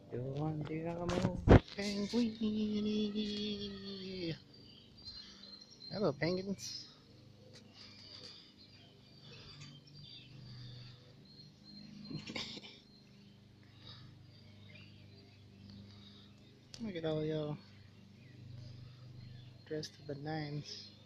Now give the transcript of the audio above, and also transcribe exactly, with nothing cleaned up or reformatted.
Io andiamo penguin. Hello, penguins. Look at all y'all dressed to the nines.